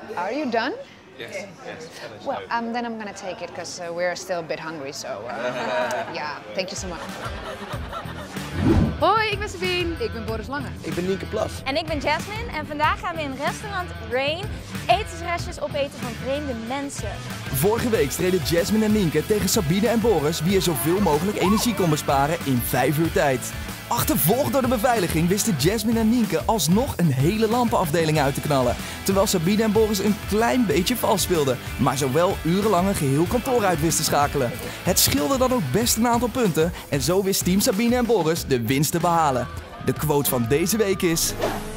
Are you done? Yes. Well, then I'm gonna take it because we're still a bit hungry. So yeah, thank you so much. Hoi, ik ben Sabine. Ik ben Boris Lange. Ik ben Nienke Plas. En ik ben Jasmine en vandaag gaan we in restaurant Rain etensrestjes opeten van vreemde mensen. Vorige week streden Jasmine en Nienke tegen Sabine en Boris wie er zoveel mogelijk energie kon besparen in 5 uur tijd. Achtervolgd door de beveiliging wisten Jasmine en Nienke alsnog een hele lampenafdeling uit te knallen. Terwijl Sabine en Boris een klein beetje vals speelden, maar zowel urenlang een geheel kantoor uit wisten schakelen. Het scheelde dan ook best een aantal punten en zo wist team Sabine en Boris de winst te behalen. De quote van deze week is: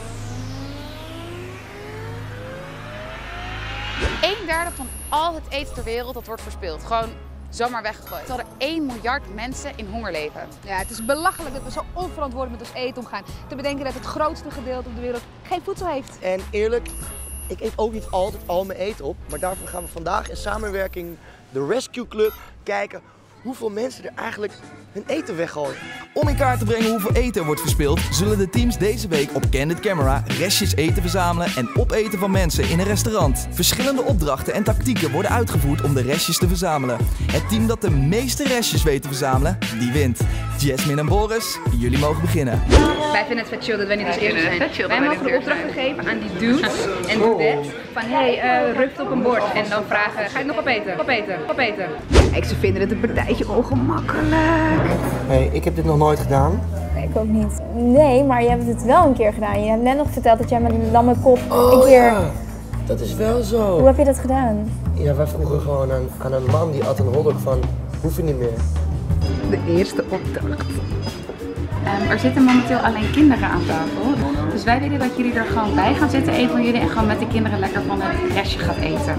1/3 van al het eten ter wereld dat wordt verspild. Gewoon zomaar weggegooid. Terwijl er 1 miljard mensen in honger leven. Ja, het is belachelijk dat we zo onverantwoordelijk met ons eten omgaan. Te bedenken dat het grootste gedeelte op de wereld geen voedsel heeft. En eerlijk, ik eet ook niet altijd al mijn eten op. Maar daarvoor gaan we vandaag in samenwerking de Rescue Club kijken hoeveel mensen er eigenlijk hun eten weggooien. Om in kaart te brengen hoeveel eten er wordt verspild, zullen de teams deze week op Candid Camera restjes eten verzamelen en opeten van mensen in een restaurant. Verschillende opdrachten en tactieken worden uitgevoerd om de restjes te verzamelen. Het team dat de meeste restjes weet te verzamelen, die wint. Jasmine en Boris, jullie mogen beginnen. Wij vinden het vet chill dat wij niet als eerste zijn. Wij mogen de opdracht geven aan die dudes en dudettes van hey, ruft op een bord. En dan vragen, ga je nog opeten? Opeten. Kijk, ze vinden het een partijtje ongemakkelijk. Nee, ik heb dit nog nooit gedaan. Ik ook niet. Nee, maar je hebt het wel een keer gedaan. Je hebt net nog verteld dat jij met een lamme kop een keer... Ja, dat is wel zo. Hoe heb je dat gedaan? Ja, wij vroegen gewoon aan een man die at een hotdog van, hoef je niet meer. De eerste opdracht. Er zitten momenteel alleen kinderen aan tafel. Dus wij willen dat jullie er gewoon bij gaan zitten, een van jullie, en gewoon met de kinderen lekker van het restje gaat eten.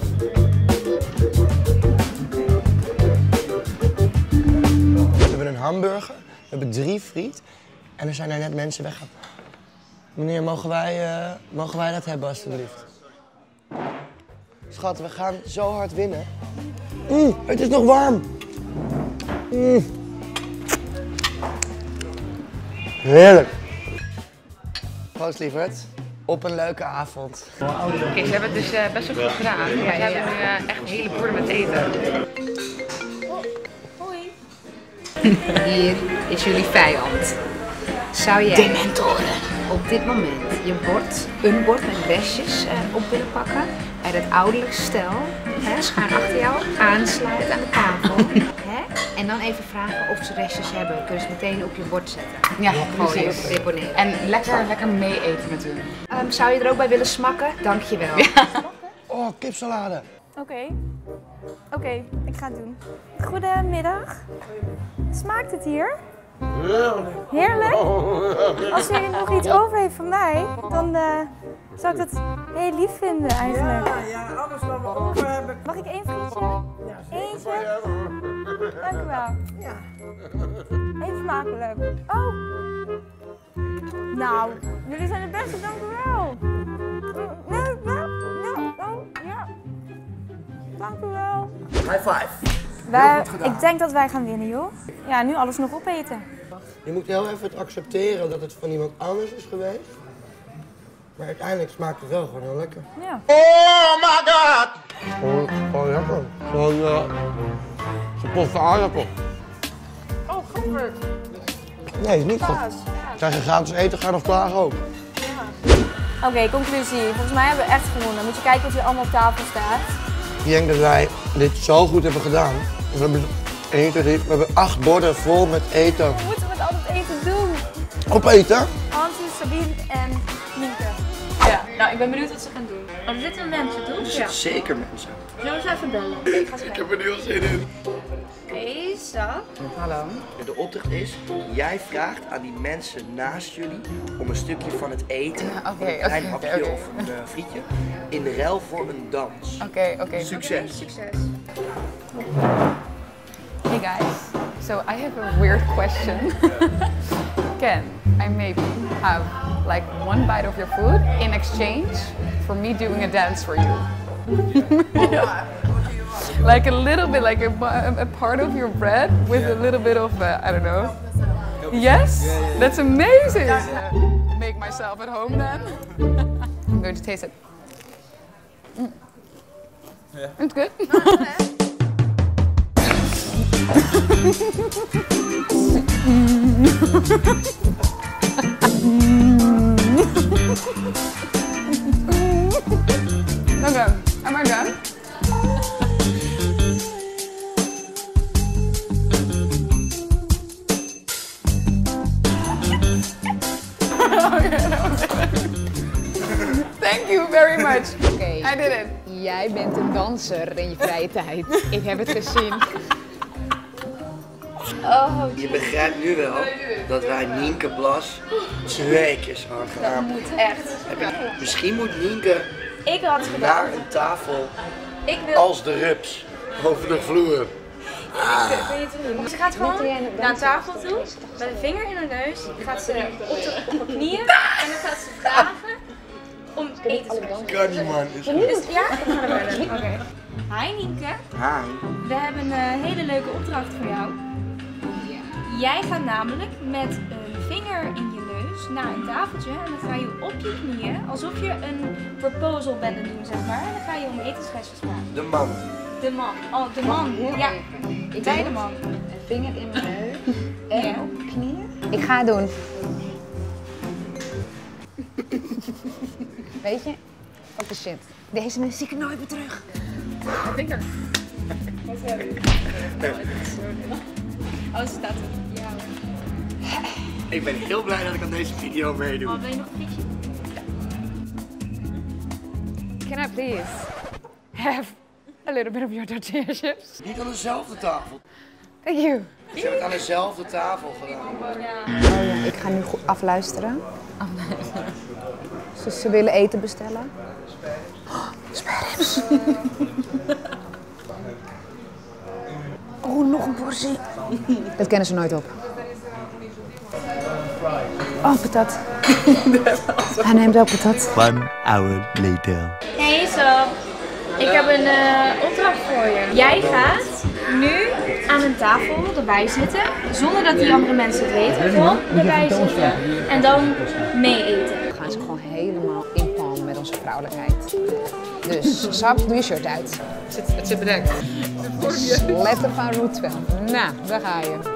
We hebben een hamburger, we hebben 3 friet en er zijn er net mensen weggegaan. Meneer, mogen wij dat hebben alstublieft? Schat, we gaan zo hard winnen. Het is nog warm. Heerlijk. Proost, lieverd. Op een leuke avond. Oké, ze hebben het dus best wel goed gedaan. Ze hebben nu echt hele borden met eten. Hoi. Hier is jullie vijand. Zou jij op dit moment een bord met restjes op willen pakken uit het ouderlijk stel, schuin achter jou, aansluiten aan de tafel, en dan even vragen of ze restjes hebben. Kunnen ze meteen op je bord zetten. Ja, Gewoon precies. even deponeren. En lekker mee eten met hun. Zou je er ook bij willen smakken? Dankjewel. Oh, kipsalade. Oké, ik ga het doen. Goedemiddag. Smaakt het hier? Heerlijk? Als jullie nog iets over heeft van mij, dan zou ik dat heel lief vinden eigenlijk. Ja, alles wat we over hebben. Mag ik 1 frietje? Eentje? Dank u wel. Ja. Eet smakelijk. Oh! Nou, jullie zijn de beste, dank u wel. Ja. Dank u wel. High five. Ik denk dat wij gaan winnen, joh. Ja, nu alles nog opeten. Je moet heel even het accepteren dat het van iemand anders is geweest. Maar uiteindelijk smaakt het wel gewoon heel lekker. Ja. Oh my god! Gewoon lekker. Gewoon gepotte aardappel. Oh, godver. Nee, is niet goed. Krijg je gratis eten, ga je nog klagen ook. Oké, conclusie. Volgens mij hebben we echt gewonnen. Moet je kijken of je allemaal op tafel staat. Ik denk dat wij dit zo goed hebben gedaan. We hebben 1, 2, 3, we hebben 8 borden vol met eten. Hoe moeten we met al dat eten doen? Opeten? Hansie, Sabine en Nienke. Ja, nou ik ben benieuwd wat ze gaan doen. Oh, er zitten mensen, toch? Ja. Zeker mensen. Zullen we ze even bellen? Ik heb er nu al zin in. Oké, stop. Hallo. De opdracht is, jij vraagt aan die mensen naast jullie om een stukje van het eten, een klein hapje of een frietje, in ruil voor een dans. Oké. Succes! Succes. Hey guys, so I have a weird question. Can I maybe have like 1 bite of your food in exchange for me doing a dance for you? Yeah. Like a little bit, like a part of your bread with a little bit of, I don't know. Yes? That's amazing! Make myself at home then. I'm going to taste it. Yeah. It's good. Okay, am I done? Thank you very much. Oké. I did it. Jij bent een danser in je vrije tijd. Ik heb het gezien. Oh, je begrijpt nu wel dat wij Nienke Blas 2 keer zo hard gaan aanpakken. moet echt. Misschien moet Nienke Ik had gedaan. naar een tafel Ik wil. als de rups over de vloer. Ze gaat gewoon naar een tafel toe, met een vinger in haar neus, gaat ze op haar knieën en dan gaat ze vragen om eten te krijgen. Kan niet man. Is Dus ja, we gaan er verder. Oké. Hi Nienke, Hi. we hebben een hele leuke opdracht voor jou. Jij gaat namelijk met een vinger in je neus naar een tafeltje en dan ga je op je knieën, alsof je een proposal bent aan het doen, zeg maar. En dan ga je om etensgestjes vragen. De man. De man. Oh, de man. Ja. Bij de man. Een vinger in mijn neus en Ja. op mijn knieën. Ik ga het doen. Weet je? Oh shit. Deze mensen zie ik nooit meer terug. I think I... Oh, ze staat er. Ja. Ik ben heel blij dat ik aan deze video meedoe. Oh, wil je nog een frietje? Can I please have a little bit of your tortilla chips? Niet aan dezelfde tafel. Thank you. Ze hebben het aan dezelfde tafel gedaan. Oh, ik ga nu goed afluisteren. Ze willen eten bestellen. Sperrips. Oh, nog een portie. Dat kennen ze nooit op. Oh, patat. Hij neemt ook patat. 1 hour later. Hey Sap, ik heb een opdracht voor je. Jij gaat nu aan een tafel erbij zitten, zonder dat die andere mensen het weten. Gewoon erbij zitten en dan mee eten. We gaan ze gewoon helemaal inpalmen met onze vrouwelijkheid. Dus, Sap, doe je shirt uit. Het zit bedekt. Letter van Route 12. Nou, daar ga je.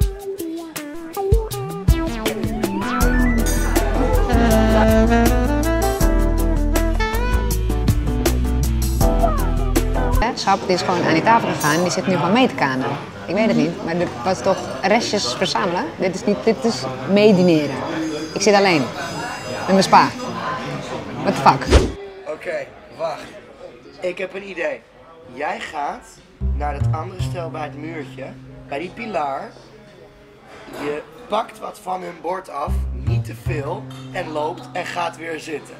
Sap, die is gewoon aan die tafel gegaan en die zit nu gewoon mee te kanen. Ik weet het niet, maar dit was toch restjes verzamelen? Dit is meedineren. Ik zit alleen. Met mijn spa. What the fuck? Oké, wacht. Ik heb een idee. Jij gaat naar dat andere stel bij het muurtje, bij die pilaar. Je pakt wat van hun bord af, niet te veel, en loopt en gaat weer zitten.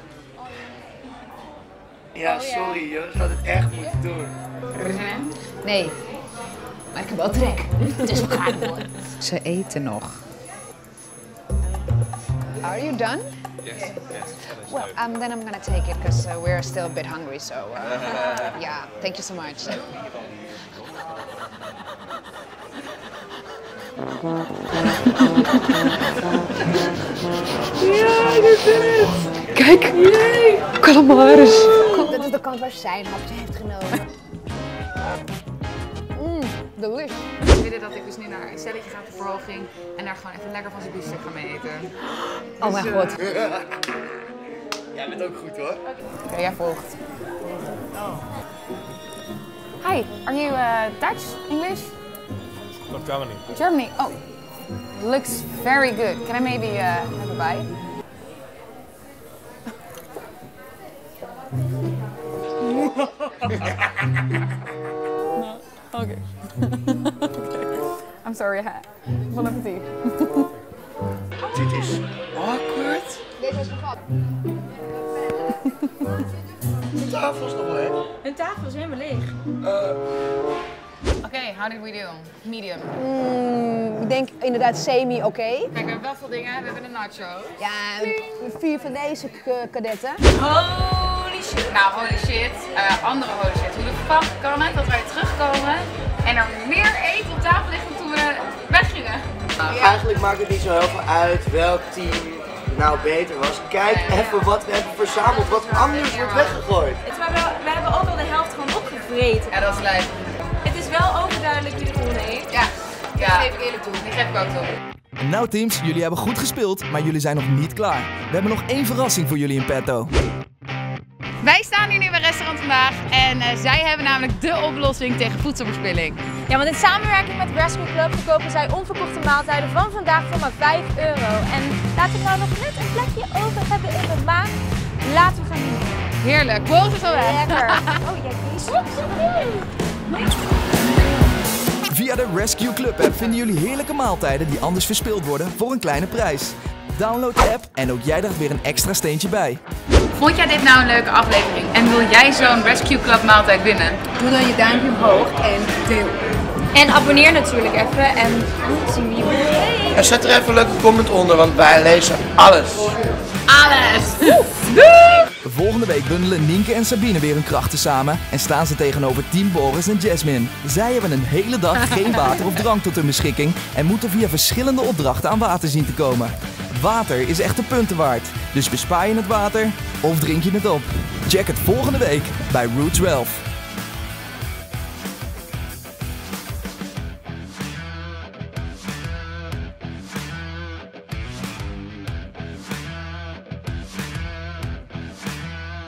Ja, sorry, je gaat het echt moeten doen. Nee, maar ik heb wel trek. Dus we gaan ervoor. Ze eten nog. Are you done? Yes. Well, then I'm gonna take it because we're still a bit hungry. So, yeah, thank you so much. Ja, je did it! Kijk! Yay! Calamaris! Dit is de kant waar zij een hapje heeft genomen. Delicious. Ik weet dat ik dus nu naar een stelletje ga voor verhoging en daar gewoon even lekker van zijn biefstuk ga mee eten. Oh mijn god. Jij bent ook goed hoor. Oké, jij volgt. Hi, are you Dutch, English? From Germany. Germany. Oh, looks very good. Can I maybe have a bite? No. Okay. I'm sorry. Bon appetit. Dit is awkward. Deze is gevat. De tafel is nog wel, hè? Hun tafel is helemaal leeg. Okay, how did we do? Medium. Ik denk inderdaad semi-oké. Kijk, we hebben wel veel dingen. We hebben de nachos. Ja, 4 van deze kadetten. Holy shit. Nou, holy shit. Andere holy shit. Hoe de fuck kan het dat wij terugkomen en er meer eten op tafel ligt dan toen we weggingen? Nou, eigenlijk maakt het niet zo heel veel uit welk team nou beter was. Kijk even wat we hebben verzameld, wat anders wordt weggegooid. We hebben vreten. Ja, dat is lijp. Het is wel overduidelijk wie de volgende heeft. Ja, dat geef ik eerlijk toe. Die geef ik ook toe. Nou teams, jullie hebben goed gespeeld, maar jullie zijn nog niet klaar. We hebben nog één verrassing voor jullie in petto. Wij staan hier nu bij Restaurant Vandaag en zij hebben namelijk de oplossing tegen voedselverspilling. Ja, want in samenwerking met Rescue Club verkopen zij onverkochte maaltijden van vandaag voor maar €5. En laten we nou nog net een plekje over hebben in de maag. Laten we gaan doen. Heerlijk, borrelt het al weg. Lekker. Oh ja, Via de Rescue Club app vinden jullie heerlijke maaltijden die anders verspild worden voor een kleine prijs. Download de app en ook jij draagt weer een extra steentje bij. Vond jij dit nou een leuke aflevering en wil jij zo'n Rescue Club maaltijd winnen? Doe dan je duimpje omhoog en deel. En abonneer natuurlijk even en zien we jullie. En zet er even een leuke comment onder, want wij lezen alles. Alles! Volgende week bundelen Nienke en Sabine weer hun krachten samen en staan ze tegenover Team Boris en Jasmine. Zij hebben een hele dag geen water of drank tot hun beschikking en moeten via verschillende opdrachten aan water zien te komen. Water is echt de punten waard, dus bespaar je het water of drink je het op. Check het volgende week bij Route 12.